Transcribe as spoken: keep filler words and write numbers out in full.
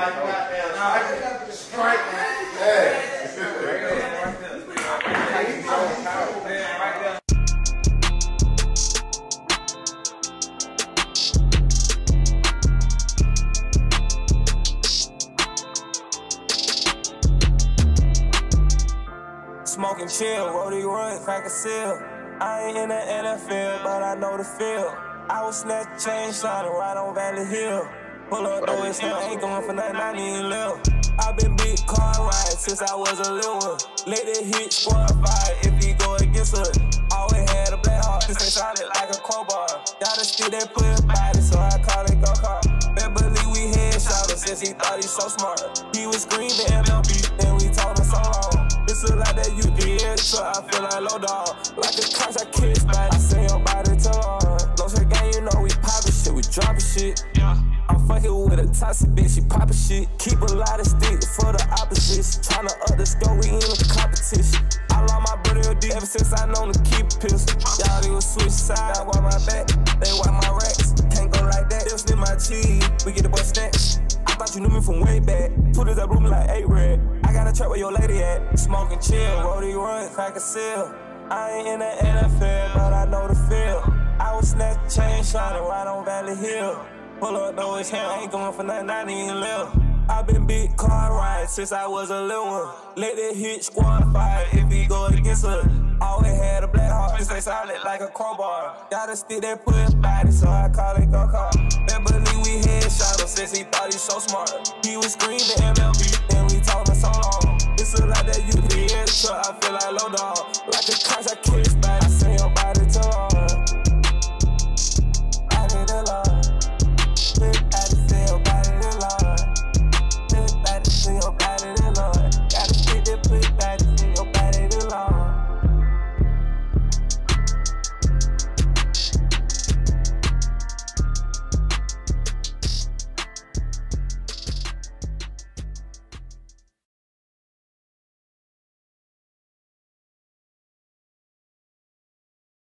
like goddamn strike. Hey. Smoking chill, roadie run, crack a seal. I ain't in the N F L, but I know the field. I was snatch chain shining right on Valley Hill. Pull up though, it's hell, ain't going for nothing, I need to live. I been big car ride since I was a little one. Let it hit squad fire if he go against us. Always had a black heart, this ain't solid like a crowbar. Gotta stick that push body, so I call it go-kart. Better believe we headshot him since he thought he so smart. He was screaming M L B, then we told him so long. It's a lot that you did, so I feel like low dog. Like a coach, I kiss back, I say your body to on. No shit gang, you know we poppin' shit, we droppin' shit. I'm fucking with a toxic bitch, she poppin' shit. Keep a lot of sticks for the opposites. Tryna up the score, we in the competition. I lost my brother deep ever since I known to keep a pistol. Y'all they was switch sides, wipe my back, they wipe my racks. Can't go like that, they'll snip my cheese, we get the boy snatched. I thought you knew me from way back. Put it up, room like eight red. I got a trap where your lady at. Smoking chill, roadie run, crack a seal. I ain't in the N F L, but I know the field. I was snatch chain shining right on Valley Hill. Pull up though, it's hell, ain't going for nothing, I need to live. I been big car ride since I was a little one. Let it hit squad fire if he go against us. Always had a black heart, this ain't solid like a crowbar. Gotta stick that push body, so I call it go-kart. Better believe we headshot him since he thought he so smart. He was screaming M L B.